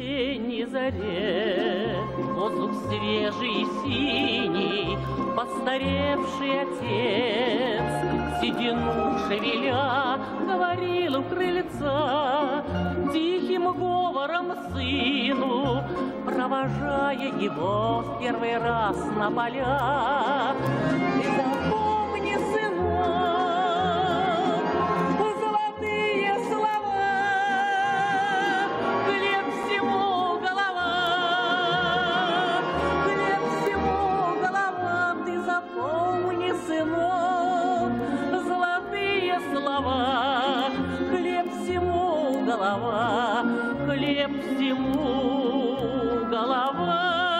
весенней заре воздух свежий и синий, постаревший отец, седину шевеля, говорил у крыльца тихим говором сыну, провожая его в первый раз на поля. Ты запомни, сынок, золотые слова, хлеб всему голова, хлеб всему голова. Ты запомни, сынок, золотые слова, хлеб всему голова, хлеб всему голова.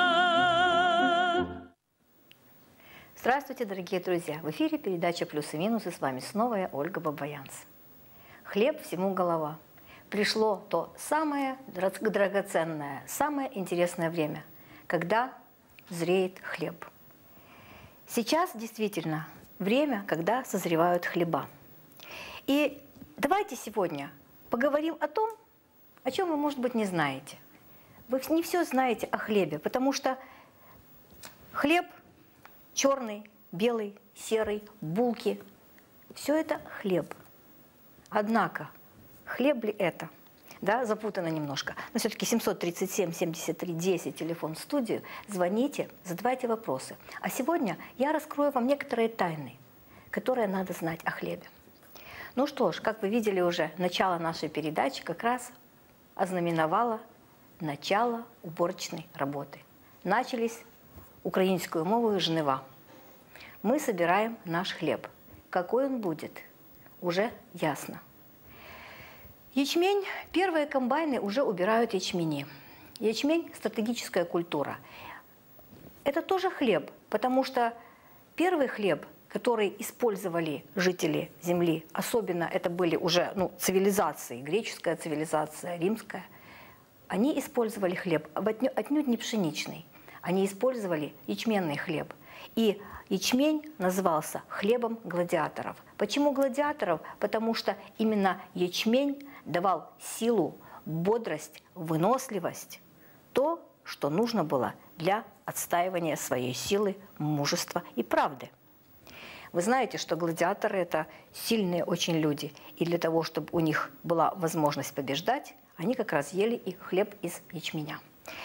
Здравствуйте, дорогие друзья! В эфире передача «Плюсы и минусы». С вами снова я, Ольга Бабаянц. Хлеб всему голова. Пришло то самое драгоценное, самое интересное время, когда зреет хлеб. Сейчас действительно время, когда созревают хлеба. И давайте сегодня поговорим о том, о чем вы, может быть, не знаете. Вы не все знаете о хлебе, потому что хлеб черный, белый, серый, булки – все это хлеб. Однако, хлеб ли это? Да, запутано немножко. Но все-таки 737-73-10, телефон в студию. Звоните, задавайте вопросы. А сегодня я раскрою вам некоторые тайны, которые надо знать о хлебе. Ну что ж, как вы видели уже, начало нашей передачи как раз ознаменовало начало уборочной работы. Начались українською мовою жнива. Мы собираем наш хлеб. Какой он будет, уже ясно. Ячмень, первые комбайны уже убирают ячмени. Ячмень – стратегическая культура. Это тоже хлеб, потому что первый хлеб, который использовали жители земли, особенно это были уже цивилизации, греческая цивилизация, римская, они использовали хлеб отнюдь не пшеничный. Они использовали ячменный хлеб. И ячмень назывался хлебом гладиаторов. Почему гладиаторов? Потому что именно ячмень давал силу, бодрость, выносливость, то, что нужно было для отстаивания своей силы, мужества и правды. Вы знаете, что гладиаторы – это сильные очень люди. И для того, чтобы у них была возможность побеждать, они как раз ели и хлеб из ячменя.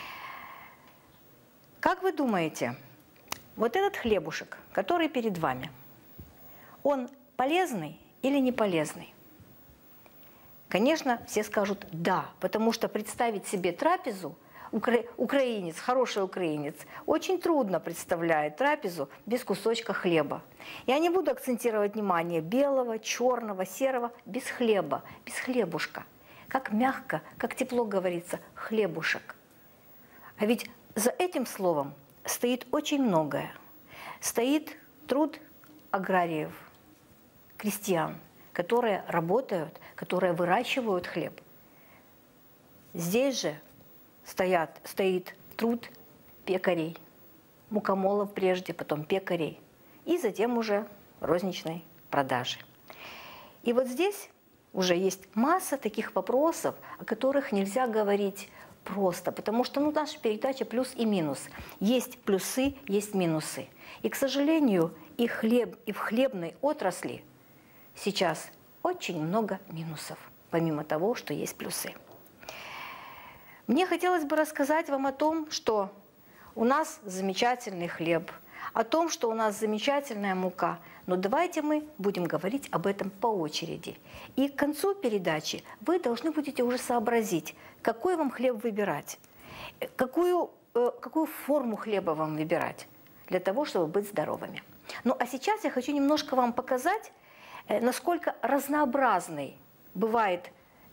Как вы думаете, вот этот хлебушек, который перед вами, он полезный или не полезный? Конечно, все скажут «да», потому что представить себе трапезу, украинец, хороший украинец, очень трудно представляет трапезу без кусочка хлеба. Я не буду акцентировать внимание белого, черного, серого, без хлеба, без хлебушка. Как мягко, как тепло говорится, хлебушек. А ведь за этим словом стоит очень многое. Стоит труд аграриев, крестьян, которые работают, которые выращивают хлеб. Здесь же стоит труд пекарей, мукомолов прежде, потом пекарей, и затем уже розничной продажи. И вот здесь уже есть масса таких вопросов, о которых нельзя говорить просто, потому что наша передача «Плюс и минус». Есть плюсы, есть минусы. И, к сожалению, и в хлебной отрасли сейчас очень много минусов, помимо того, что есть плюсы. Мне хотелось бы рассказать вам о том, что у нас замечательный хлеб, о том, что у нас замечательная мука. Но давайте мы будем говорить об этом по очереди. И к концу передачи вы должны будете уже сообразить, какой вам хлеб выбирать, какую форму хлеба вам выбирать для того, чтобы быть здоровыми. Ну а сейчас я хочу немножко вам показать, насколько разнообразный бывает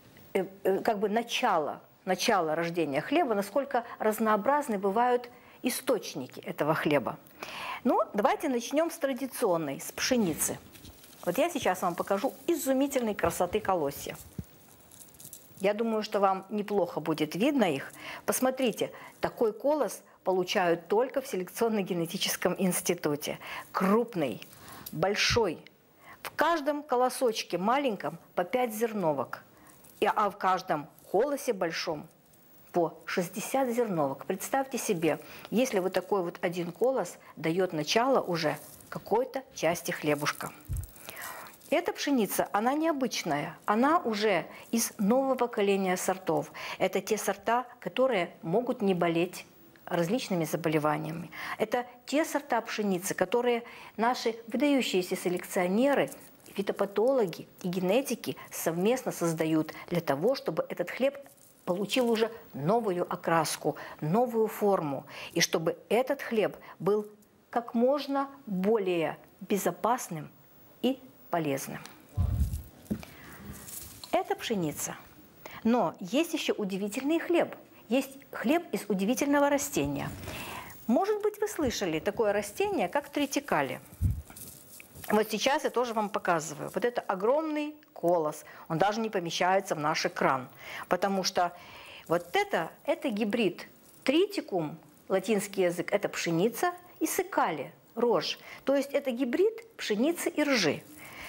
начало рождения хлеба, насколько разнообразны бывают источники этого хлеба. Ну, давайте начнем с традиционной, с пшеницы. Вот я сейчас вам покажу изумительной красоты колосья. Я думаю, что вам неплохо будет видно их. Посмотрите, такой колос получают только в селекционно-генетическом институте. Крупный, большой. В каждом колосочке маленьком по 5 зерновок, а в каждом колосе большом по 60 зерновок. Представьте себе, если вот такой вот один колос дает начало уже какой-то части хлебушка. Эта пшеница, она необычная, она уже из нового поколения сортов. Это те сорта, которые могут не болеть различными заболеваниями. Это те сорта пшеницы, которые наши выдающиеся селекционеры, фитопатологи и генетики совместно создают для того, чтобы этот хлеб получил уже новую окраску, новую форму, и чтобы этот хлеб был как можно более безопасным и полезным. Это пшеница. Но есть еще удивительный хлеб. Есть хлеб из удивительного растения. Может быть, вы слышали такое растение, как тритикали. Вот сейчас я тоже вам показываю. Вот это огромный колос. Он даже не помещается в наш экран. Потому что вот это гибрид тритикум, латинский язык, это пшеница, и сикали, рожь. То есть это гибрид пшеницы и ржи.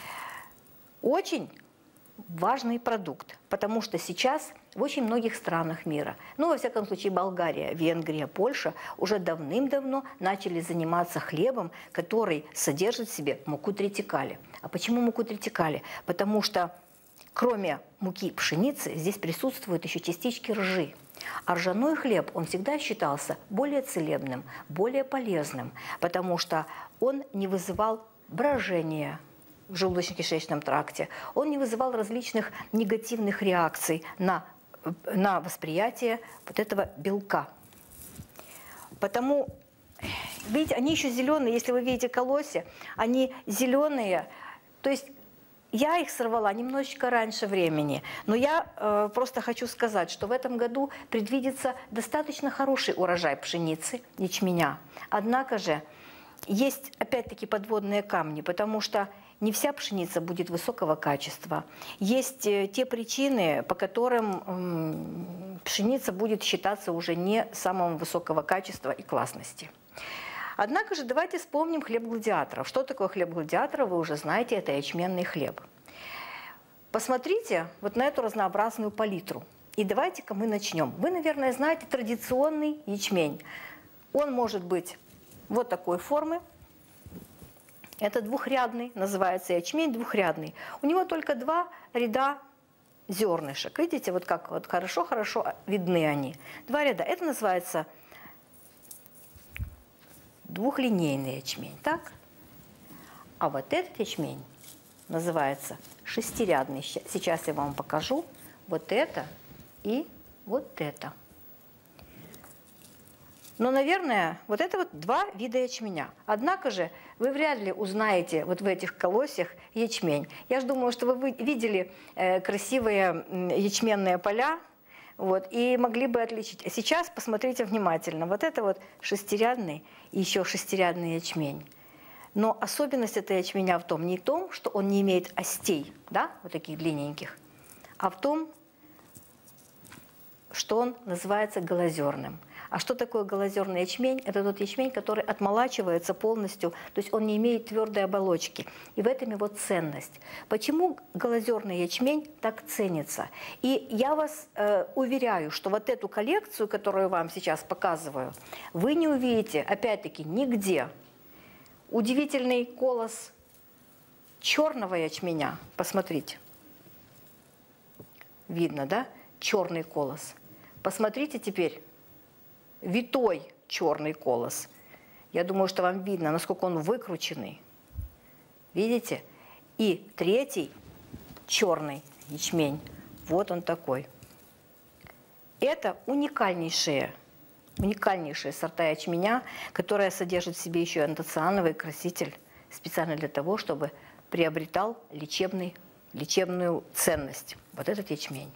Очень важный продукт, потому что сейчас в очень многих странах мира, ну, во всяком случае, Болгария, Венгрия, Польша уже давным-давно начали заниматься хлебом, который содержит в себе муку тритикали. А почему муку тритикали? Потому что кроме муки пшеницы здесь присутствуют еще частички ржи. А ржаной хлеб, он всегда считался более целебным, более полезным, потому что он не вызывал брожения в желудочно-кишечном тракте, он не вызывал различных негативных реакций на восприятие вот этого белка. Потому, видите, они еще зеленые, если вы видите колосья, они зеленые, то есть я их сорвала немножечко раньше времени, но я просто хочу сказать, что в этом году предвидится достаточно хороший урожай пшеницы, ячменя. Однако же есть опять-таки подводные камни, потому что не вся пшеница будет высокого качества. Есть те причины, по которым пшеница будет считаться уже не самого высокого качества и классности. Однако же давайте вспомним хлеб гладиаторов. Что такое хлеб гладиаторов, вы уже знаете, это ячменный хлеб. Посмотрите вот на эту разнообразную палитру. И давайте-ка мы начнем. Вы, наверное, знаете традиционный ячмень. Он может быть вот такой формы. Это двухрядный, называется ячмень двухрядный. У него только 2 ряда зернышек. Видите, вот как вот хорошо-хорошо видны они. 2 ряда. Это называется двухлинейный ячмень, так? А вот этот ячмень называется шестирядный. Сейчас я вам покажу вот это и вот это. Но, наверное, вот это вот 2 вида ячменя. Однако же вы вряд ли узнаете вот в этих колосьях ячмень. Я же думаю, что вы видели красивые ячменные поля, вот, и могли бы отличить. Сейчас посмотрите внимательно. Вот это вот шестирядный и еще шестирядный ячмень. Но особенность этого ячменя в том, не в том, что он не имеет остей, да, вот таких длинненьких, а в том, что он называется голозерным. А что такое голозерный ячмень? Это тот ячмень, который отмолачивается полностью, то есть он не имеет твердой оболочки. И в этом его ценность. Почему голозерный ячмень так ценится? И я вас уверяю, что вот эту коллекцию, которую я вам сейчас показываю, вы не увидите, опять-таки, нигде. Удивительный колос черного ячменя. Посмотрите. Видно, да? Черный колос. Посмотрите теперь. Витой черный колос. Я думаю, что вам видно, насколько он выкрученный. Видите? И третий черный ячмень. Вот он такой. Это уникальнейшие сорта ячменя, которые содержат в себе еще антоциановый краситель, специально для того, чтобы приобретал лечебную ценность. Вот этот ячмень.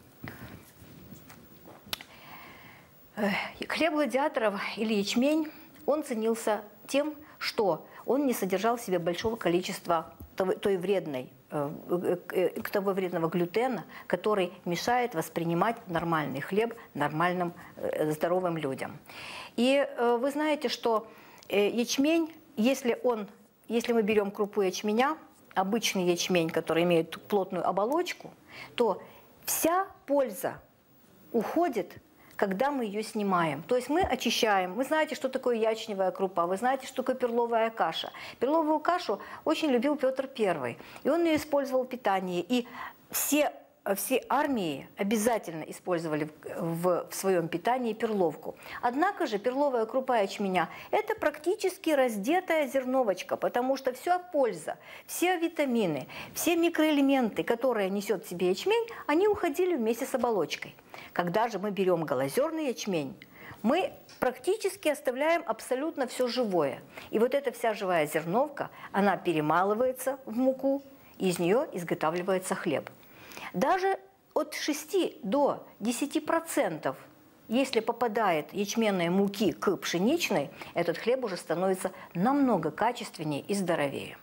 Хлеб гладиаторов или ячмень, он ценился тем, что он не содержал в себе большого количества того вредного глютена, который мешает воспринимать нормальный хлеб нормальным здоровым людям. И вы знаете, что ячмень, если мы берем крупу ячменя, обычный ячмень, который имеет плотную оболочку, то вся польза уходит когда мы ее снимаем. То есть мы очищаем. Вы знаете, что такое ячневая крупа, вы знаете, что такое перловая каша. Перловую кашу очень любил Петр I, и он ее использовал в питании. И все армии обязательно использовали в своем питании перловку. Однако же перловая крупа ячменя – это практически раздетая зерновочка, потому что вся польза, все витамины, все микроэлементы, которые несет в себе ячмень, они уходили вместе с оболочкой. Когда же мы берем голозерный ячмень, мы практически оставляем абсолютно все живое. И вот эта вся живая зерновка, она перемалывается в муку, и из нее изготавливается хлеб. Даже от 6 до 10%, если попадает ячменной муки к пшеничной, этот хлеб уже становится намного качественнее и здоровее.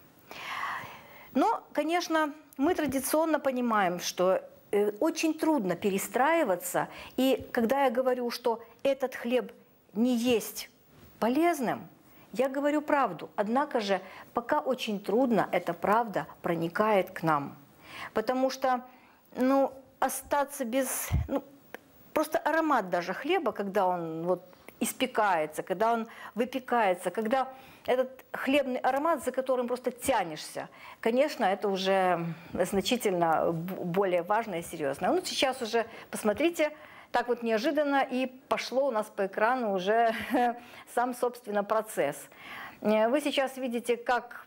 Но, конечно, мы традиционно понимаем, что очень трудно перестраиваться. И когда я говорю, что этот хлеб не есть полезным, я говорю правду. Однако же пока очень трудно эта правда проникает к нам. Потому что остаться без... просто аромат даже хлеба, когда он вот испекается, когда он выпекается, когда этот хлебный аромат, за которым просто тянешься, конечно, это уже значительно более важно и серьезно. Ну, сейчас уже, посмотрите, так вот неожиданно и пошло у нас по экрану уже сам, собственно, процесс. Вы сейчас видите, как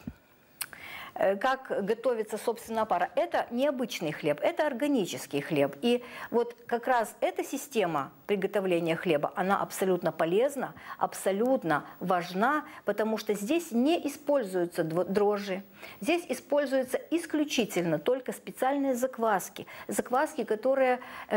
готовится, собственно, опара. Это необычный хлеб, это органический хлеб. И вот как раз эта система приготовления хлеба, она абсолютно полезна, абсолютно важна, потому что здесь не используются дрожжи, здесь используются исключительно только специальные закваски. Закваски, которые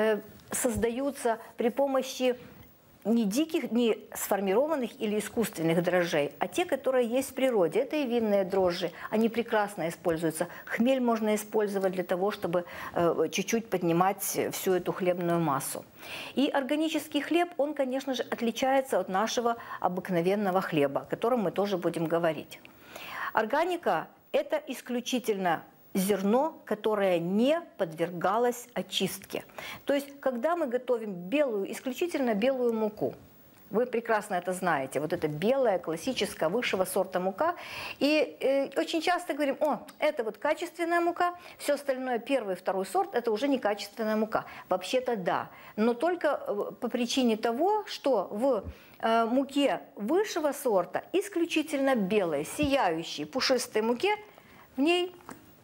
создаются при помощи не диких, не сформированных или искусственных дрожжей, а те, которые есть в природе. Это и винные дрожжи, они прекрасно используются. Хмель можно использовать для того, чтобы чуть-чуть поднимать всю эту хлебную массу. И органический хлеб, он, конечно же, отличается от нашего обыкновенного хлеба, о котором мы тоже будем говорить. Органика – это исключительно зерно, которое не подвергалось очистке. То есть, когда мы готовим белую, исключительно белую муку, вы прекрасно это знаете, вот это белая, классическая, высшего сорта мука, и очень часто говорим, это вот качественная мука, все остальное, первый, второй сорт, это уже некачественная мука. Вообще-то да, но только по причине того, что в муке высшего сорта, исключительно белой, сияющей, пушистой муке, в ней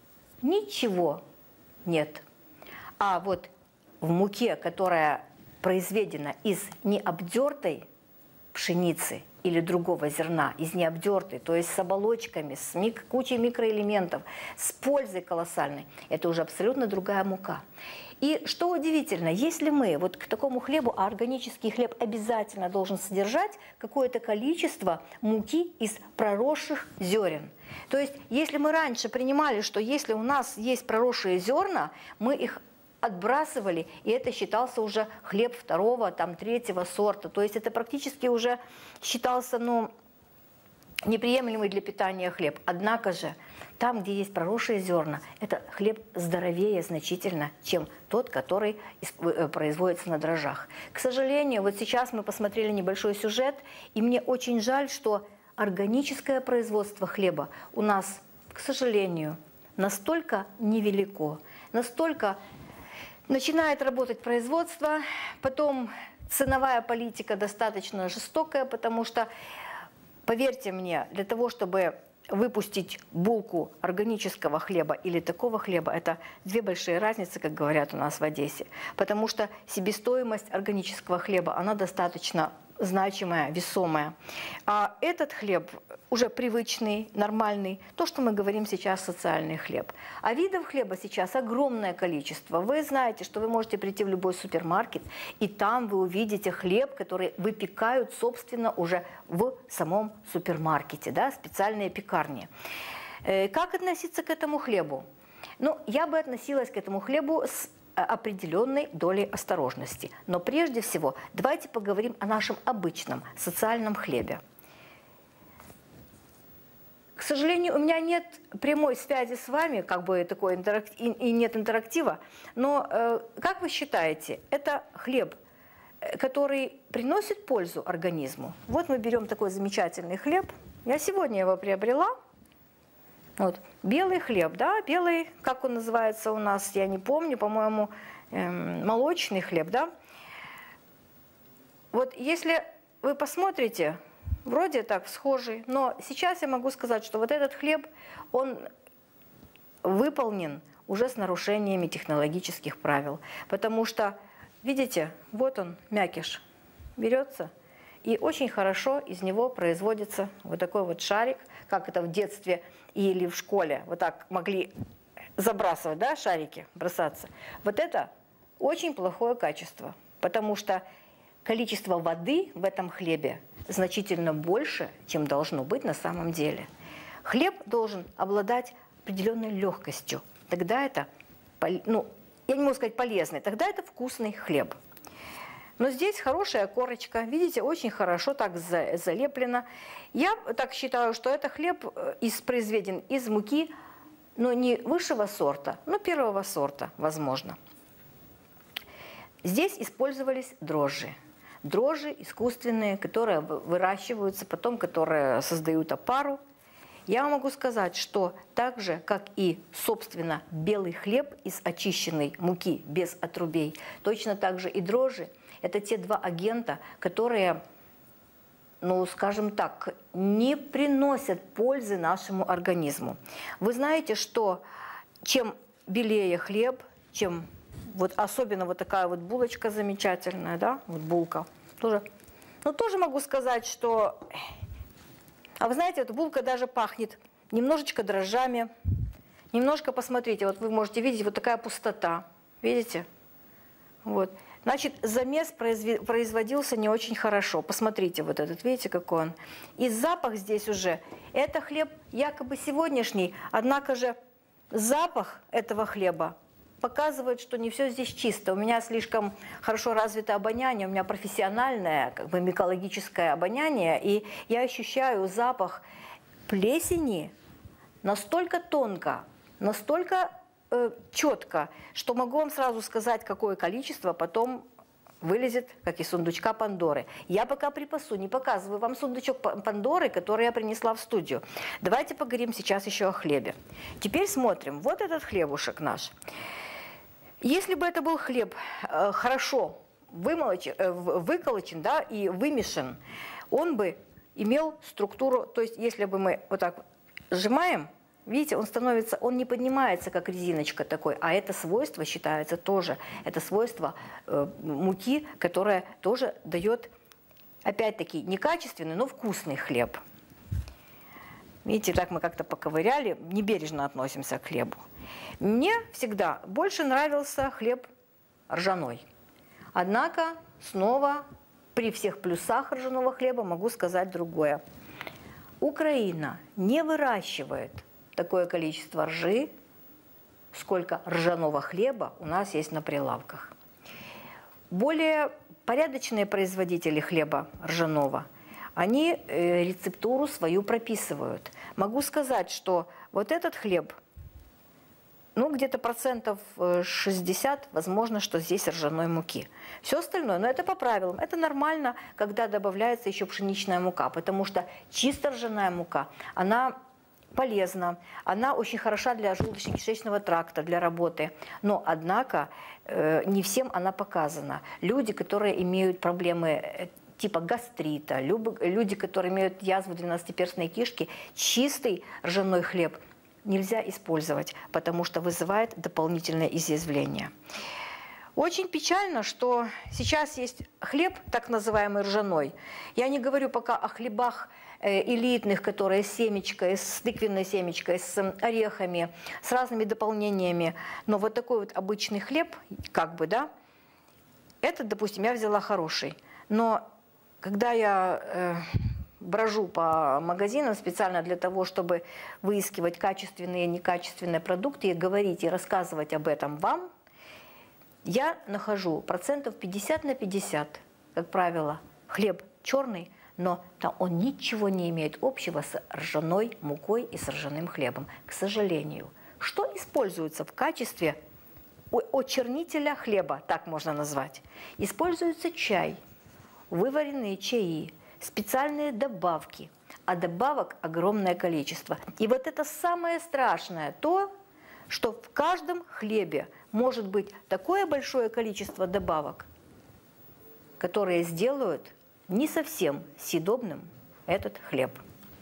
ничего нет. А вот в муке, которая произведена из необдертой пшеницы или другого зерна, из необдертой, то есть с оболочками, с кучей микроэлементов, с пользой колоссальной, это уже абсолютно другая мука. И что удивительно, если мы вот к такому хлебу, а органический хлеб обязательно должен содержать какое-то количество муки из проросших зерен. То есть если мы раньше принимали, что если у нас есть проросшие зерна, мы их отбрасывали, и это считался уже хлеб второго, третьего сорта. То есть это практически уже считался, неприемлемый для питания хлеб. Однако же, там, где есть проросшие зерна, это хлеб здоровее значительно, чем тот, который производится на дрожжах. К сожалению, вот сейчас мы посмотрели небольшой сюжет, и мне очень жаль, что органическое производство хлеба у нас, к сожалению, настолько невелико, настолько начинает работать производство, потом ценовая политика достаточно жестокая, потому что, поверьте мне, для того, чтобы выпустить булку органического хлеба или такого хлеба, это две большие разницы, как говорят у нас в Одессе. Потому что себестоимость органического хлеба, она достаточно значимая, весомая. А этот хлеб уже привычный, нормальный, то, что мы говорим сейчас, социальный хлеб. А видов хлеба сейчас огромное количество. Вы знаете, что вы можете прийти в любой супермаркет, и там вы увидите хлеб, который выпекают, собственно, уже в самом супермаркете, да, специальные пекарни. Как относиться к этому хлебу? Я бы относилась к этому хлебу с определенной долей осторожности. Но прежде всего давайте поговорим о нашем обычном социальном хлебе. К сожалению, у меня нет прямой связи с вами, такой и нет интерактива, но как вы считаете, это хлеб который приносит пользу организму. Вот мы берем такой замечательный хлеб. Я сегодня его приобрела. Вот, белый хлеб, да, белый, как он называется у нас, я не помню, по-моему, молочный хлеб, да. Вот если вы посмотрите, вроде так схожий, но сейчас я могу сказать, что вот этот хлеб, он выполнен уже с нарушениями технологических правил. Потому что, видите, вот он, мякиш, берется, и очень хорошо из него производится вот такой вот шарик, как это в детстве или в школе вот так могли забрасывать, да, шарики, бросаться. Вот это очень плохое качество, потому что количество воды в этом хлебе значительно больше, чем должно быть на самом деле. Хлеб должен обладать определенной легкостью. Тогда это, ну, я не могу сказать полезный, тогда это вкусный хлеб. Но здесь хорошая корочка, видите, очень хорошо так залеплено. Я так считаю, что это хлеб произведен из муки, но не высшего сорта, но первого сорта, возможно. Здесь использовались дрожжи. Дрожжи искусственные, которые выращиваются, потом которые создают опару. Я могу сказать, что так же, как и, собственно, белый хлеб из очищенной муки без отрубей, точно так же и дрожжи – это те два агента, которые, ну, скажем так, не приносят пользы нашему организму. Вы знаете, что чем белее хлеб, чем вот особенно вот такая вот булочка замечательная, да, вот булка, тоже, ну, тоже могу сказать, что... А вы знаете, эта булка даже пахнет немножечко дрожжами. Немножко, посмотрите, вот вы можете видеть, вот такая пустота. Видите? Вот. Значит, замес производился не очень хорошо. Посмотрите, вот этот, видите, какой он. И запах здесь уже. Это хлеб якобы сегодняшний, однако же запах этого хлеба показывает, что не все здесь чисто. У меня слишком хорошо развито обоняние, у меня профессиональное, как бы микологическое обоняние, и я ощущаю запах плесени настолько тонко, настолько четко, что могу вам сразу сказать, какое количество потом вылезет, как из сундучка Пандоры. Я пока припасу, не показываю вам сундучок Пандоры, который я принесла в студию. Давайте поговорим сейчас еще о хлебе. Теперь смотрим. Вот этот хлебушек наш. Если бы это был хлеб хорошо выколочен, да, и вымешан, он бы имел структуру, то есть если бы мы вот так сжимаем, видите, он становится, он не поднимается, как резиночка такой, а это свойство считается тоже, это свойство муки, которое тоже дает, опять-таки, некачественный, но вкусный хлеб. Видите, так мы как-то поковыряли, небережно относимся к хлебу. Мне всегда больше нравился хлеб ржаной. Однако, снова, при всех плюсах ржаного хлеба могу сказать другое. Украина не выращивает такое количество ржи, сколько ржаного хлеба у нас есть на прилавках. Более порядочные производители хлеба ржаного, они рецептуру свою прописывают. Могу сказать, что вот этот хлеб, ну, где-то процентов 60, возможно, что здесь ржаной муки. Все остальное, но это по правилам. Это нормально, когда добавляется еще пшеничная мука, потому что чисто ржаная мука, она полезна, она очень хороша для желудочно-кишечного тракта, для работы. Но, однако, не всем она показана. Люди, которые имеют проблемы типа гастрита, люди, которые имеют язву 12-перстной кишки, чистый ржаной хлеб нельзя использовать, потому что вызывает дополнительное изъязвление. Очень печально, что сейчас есть хлеб, так называемый ржаной. Я не говорю пока о хлебах элитных, которые с семечкой, с тыквенной семечкой, с орехами, с разными дополнениями. Но вот такой вот обычный хлеб, как бы, да, этот, допустим, я взяла хороший. Но когда я брожу по магазинам специально для того, чтобы выискивать качественные и некачественные продукты и говорить и рассказывать об этом вам, я нахожу процентов 50 на 50, как правило, хлеб черный, но там он ничего не имеет общего с ржаной мукой и с ржаным хлебом, к сожалению. Что используется в качестве очернителя хлеба, так можно назвать. Используется чай, вываренные чаи, специальные добавки, а добавок огромное количество. И вот это самое страшное, то, что в каждом хлебе может быть такое большое количество добавок, которые сделают не совсем съедобным этот хлеб.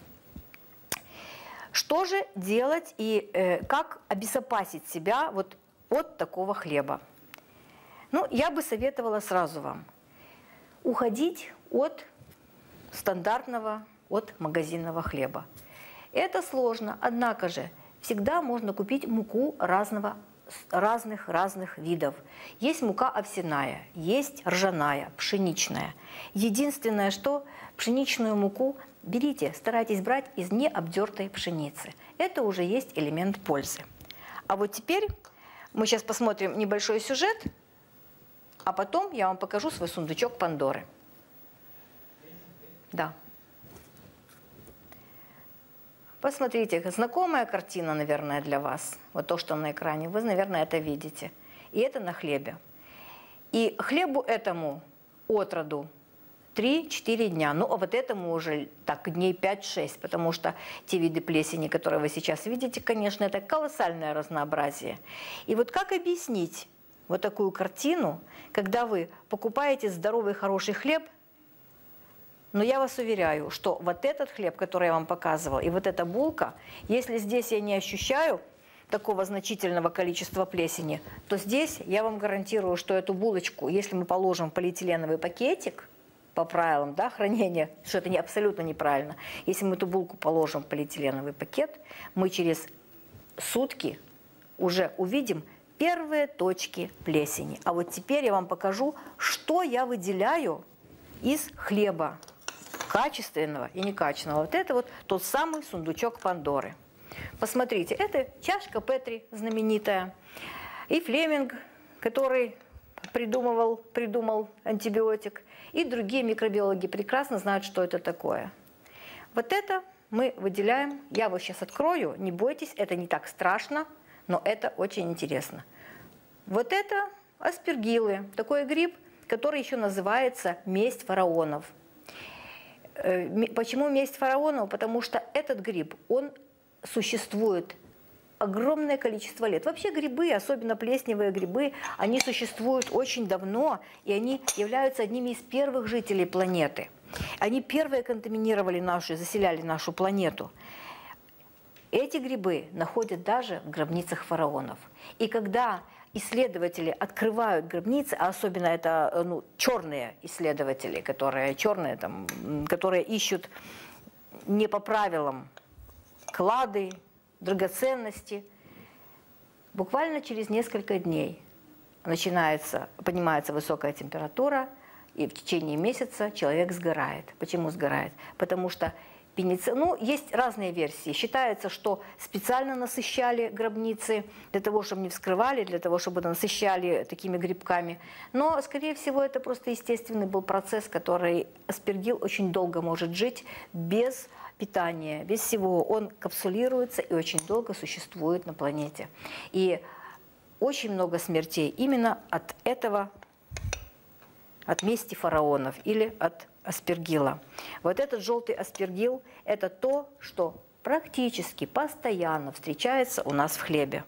Что же делать и как обезопасить себя вот от такого хлеба? Ну, я бы советовала сразу вам уходить от стандартного, от магазинного хлеба. Это сложно, однако же всегда можно купить муку разных видов. Есть мука овсяная, есть ржаная, пшеничная. Единственное, что пшеничную муку берите, старайтесь брать из необдертой пшеницы. Это уже есть элемент пользы. А вот теперь мы сейчас посмотрим небольшой сюжет, а потом я вам покажу свой сундучок Пандоры. Да. Посмотрите, знакомая картина, наверное, для вас. Вот то, что на экране. Вы, наверное, это видите. И это на хлебе. И хлебу этому от роду 3-4 дня. Ну, а вот этому уже так дней 5-6, потому что те виды плесени, которые вы сейчас видите, конечно, это колоссальное разнообразие. И вот как объяснить вот такую картину, когда вы покупаете здоровый, хороший хлеб, но я вас уверяю, что вот этот хлеб, который я вам показывала, и вот эта булка, если здесь я не ощущаю такого значительного количества плесени, то здесь я вам гарантирую, что эту булочку, если мы положим в полиэтиленовый пакетик, по правилам, да, хранения, что это абсолютно неправильно, если мы эту булку положим в полиэтиленовый пакет, мы через сутки уже увидим первые точки плесени. А вот теперь я вам покажу, что я выделяю из хлеба. Качественного и некачественного. Вот это вот тот самый сундучок Пандоры. Посмотрите, это чашка Петри знаменитая. И Флеминг, который придумал антибиотик. И другие микробиологи прекрасно знают, что это такое. Вот это мы выделяем. Я его сейчас открою. Не бойтесь, это не так страшно, но это очень интересно. Вот это аспергиллы. Такой гриб, который еще называется месть фараонов. Почему месть фараонов? Потому что этот гриб, он существует огромное количество лет. Вообще грибы, особенно плесневые грибы, они существуют очень давно, и они являются одними из первых жителей планеты. Они первые контаминировали заселяли нашу планету. Эти грибы находят даже в гробницах фараонов. И когда исследователи открывают гробницы, а особенно это черные исследователи, которые ищут не по правилам клады, драгоценности, буквально через несколько дней поднимается высокая температура, и в течение месяца человек сгорает. Почему сгорает? Потому что есть разные версии. Считается, что специально насыщали гробницы для того, чтобы не вскрывали, для того, чтобы насыщали такими грибками. Но, скорее всего, это просто естественный был процесс, который аспергилл очень долго может жить без питания, без всего. Он капсулируется и очень долго существует на планете. И очень много смертей именно от этого, от мести фараонов или от аспергилла. Вот этот желтый аспергилл – это то, что практически постоянно встречается у нас в хлебе.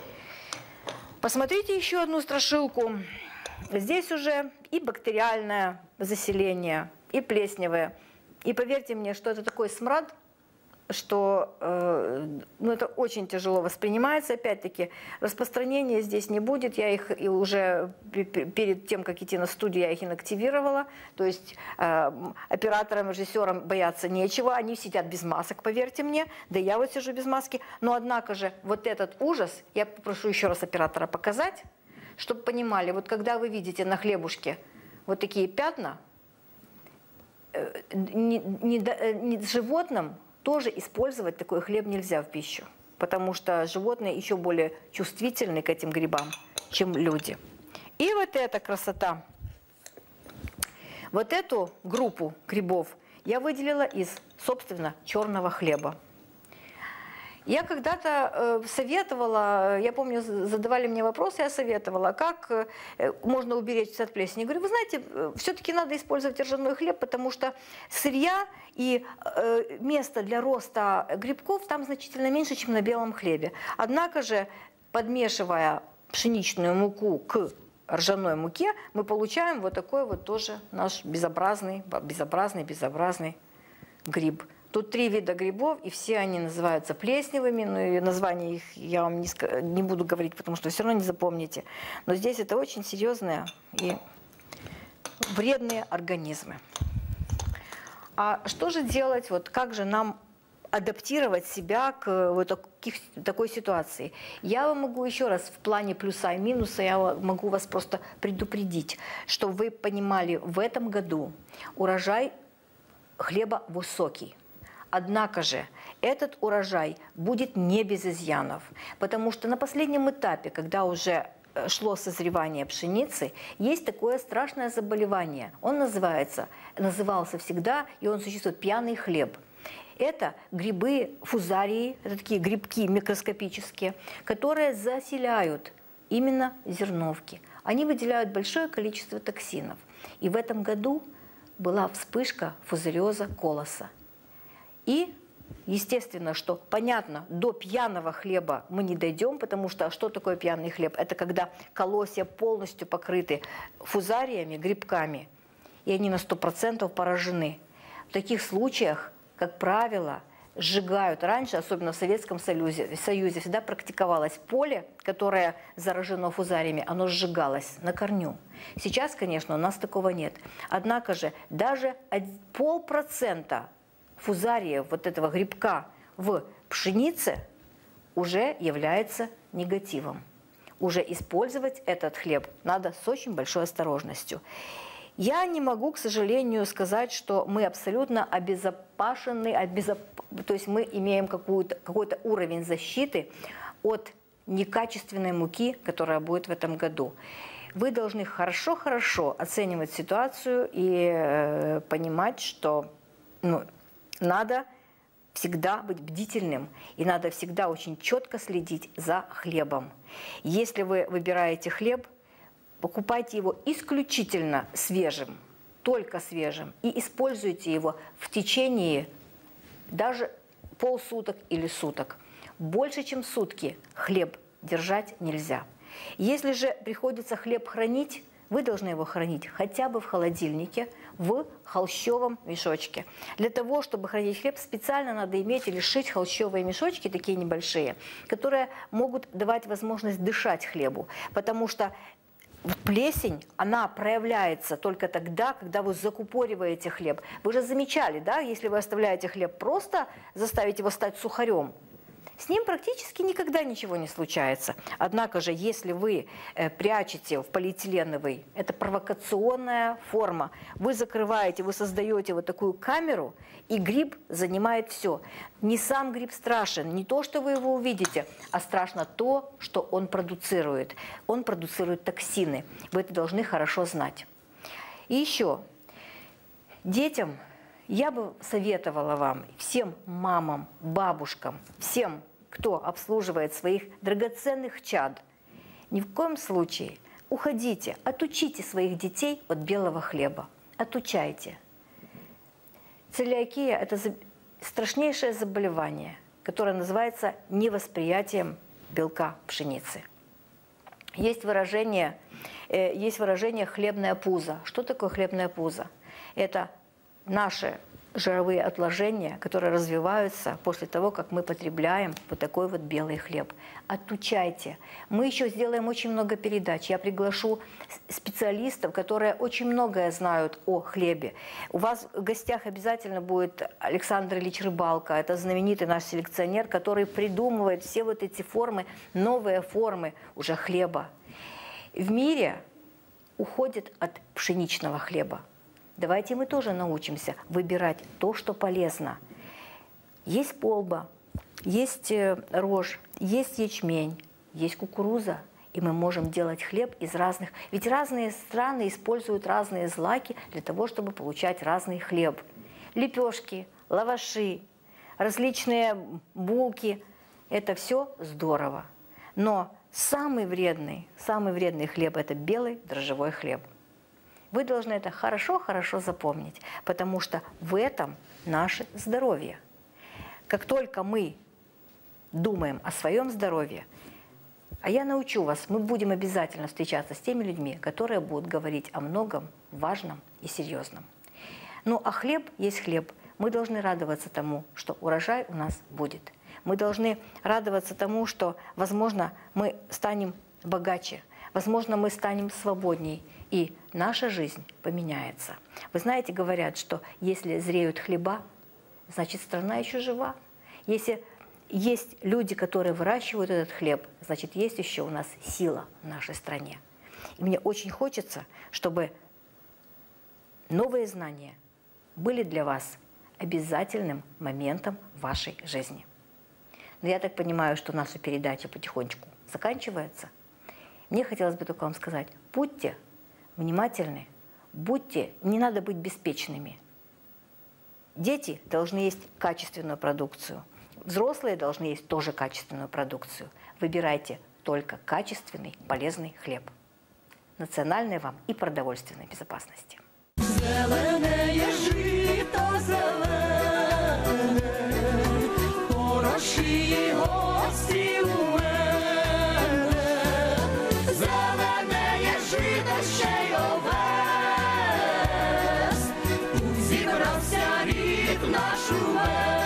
Посмотрите еще одну страшилку. Здесь уже и бактериальное заселение, и плесневое. И поверьте мне, что это такой смрад, что это очень тяжело воспринимается. Опять-таки, распространения здесь не будет. Я их и уже перед тем, как идти на студию, я их инактивировала. То есть операторам, режиссерам бояться нечего. Они сидят без масок, поверьте мне. Да я вот сижу без маски. Но однако же вот этот ужас, я попрошу еще раз оператора показать, чтобы понимали, вот когда вы видите на хлебушке вот такие пятна, животным тоже использовать такой хлеб нельзя в пищу, потому что животные еще более чувствительны к этим грибам, чем люди. И вот эта красота. Вот эту группу грибов я выделила из, собственно, черного хлеба. Я когда-то советовала, я помню, задавали мне вопросы, я советовала, как можно уберечься от плесени. Я говорю, вы знаете, все-таки надо использовать ржаной хлеб, потому что сырья и место для роста грибков там значительно меньше, чем на белом хлебе. Однако же, подмешивая пшеничную муку к ржаной муке, мы получаем вот такой вот тоже наш безобразный гриб. Тут 3 вида грибов, и все они называются плесневыми, но и названия их я вам не буду говорить, потому что все равно не запомните. Но здесь это очень серьезные и вредные организмы. А что же делать, вот как же нам адаптировать себя к вот такой ситуации? Я вам могу еще раз в плане плюса и минуса, я могу вас просто предупредить, чтобы вы понимали, в этом году урожай хлеба высокий. Однако же этот урожай будет не без изъянов, потому что на последнем этапе, когда уже шло созревание пшеницы, есть такое страшное заболевание. Он назывался всегда, и он существует, пьяный хлеб. Это грибы фузарии, это такие грибки микроскопические, которые заселяют именно зерновки. Они выделяют большое количество токсинов. И в этом году была вспышка фузариоза колоса. И, естественно, что, понятно, до пьяного хлеба мы не дойдем, потому что что такое пьяный хлеб? Это когда колосья полностью покрыты фузариями, грибками, и они на 100% поражены. В таких случаях, как правило, сжигают. Раньше, особенно в Советском Союзе, всегда практиковалось поле, которое заражено фузариями, оно сжигалось на корню. Сейчас, конечно, у нас такого нет. Однако же даже 0,5% фузария вот этого грибка в пшенице уже является негативом. Уже использовать этот хлеб надо с очень большой осторожностью. Я не могу, к сожалению, сказать, что мы абсолютно обезопасены, то есть мы имеем какой-то уровень защиты от некачественной муки, которая будет в этом году. Вы должны хорошо-хорошо оценивать ситуацию и понимать, что надо всегда быть бдительным, и надо всегда очень четко следить за хлебом. Если вы выбираете хлеб, покупайте его исключительно свежим, только свежим, и используйте его в течение даже полсуток или суток. Больше, чем сутки хлеб держать нельзя. Если же приходится хлеб хранить, вы должны его хранить хотя бы в холодильнике, в холщовом мешочке. Для того, чтобы хранить хлеб, специально надо иметь или шить холщовые мешочки, такие небольшие, которые могут давать возможность дышать хлебу. Потому что плесень, она проявляется только тогда, когда вы закупориваете хлеб. Вы же замечали, да, если вы оставляете хлеб просто, заставите его стать сухарем, с ним практически никогда ничего не случается. Однако же, если вы прячете в полиэтиленовый, это провокационная форма, вы закрываете, вы создаете вот такую камеру, и гриб занимает все. Не сам гриб страшен, не то, что вы его увидите, а страшно то, что он продуцирует. Он продуцирует токсины. Вы это должны хорошо знать. И еще, детям я бы советовала вам, всем мамам, бабушкам, всем, кто обслуживает своих драгоценных чад, ни в коем случае уходите, отучите своих детей от белого хлеба. Отучайте. Целиакия – это страшнейшее заболевание, которое называется невосприятием белка пшеницы. Есть выражение «хлебное пузо». Что такое хлебное пузо? Это наши жировые отложения, которые развиваются после того, как мы потребляем вот такой вот белый хлеб. Отучайте. Мы еще сделаем очень много передач. Я приглашу специалистов, которые очень многое знают о хлебе. У вас в гостях обязательно будет Александр Ильич Рыбалко. Это знаменитый наш селекционер, который придумывает все вот эти формы, новые формы уже хлеба. В мире уходит от пшеничного хлеба. Давайте мы тоже научимся выбирать то, что полезно. Есть полба, есть рожь, есть ячмень, есть кукуруза. И мы можем делать хлеб из разных... Ведь разные страны используют разные злаки для того, чтобы получать разный хлеб. Лепешки, лаваши, различные булки. это все здорово. Но самый вредный хлеб – это белый дрожжевой хлеб. Вы должны это хорошо запомнить, потому что в этом наше здоровье. Как только мы думаем о своем здоровье, а я научу вас, мы будем обязательно встречаться с теми людьми, которые будут говорить о многом важном и серьезном. Ну а хлеб есть хлеб. Мы должны радоваться тому, что урожай у нас будет. Мы должны радоваться тому, что, возможно, мы станем богаче, возможно, мы станем свободней, и наша жизнь поменяется. Вы знаете, говорят, что если зреют хлеба, значит, страна еще жива. Если есть люди, которые выращивают этот хлеб, значит, есть еще у нас сила в нашей стране. И мне очень хочется, чтобы новые знания были для вас обязательным моментом в вашей жизни. Но я так понимаю, что наша передача потихонечку заканчивается. Мне хотелось бы только вам сказать, будьте внимательны, не надо быть беспечными. Дети должны есть качественную продукцию. Взрослые должны есть тоже качественную продукцию. Выбирайте только качественный, полезный хлеб. Национальной вам и продовольственной безопасности. Зелене жито зелене, хороші гості у мене. Зелене жито ще й овес, зібрався рік наш увесь.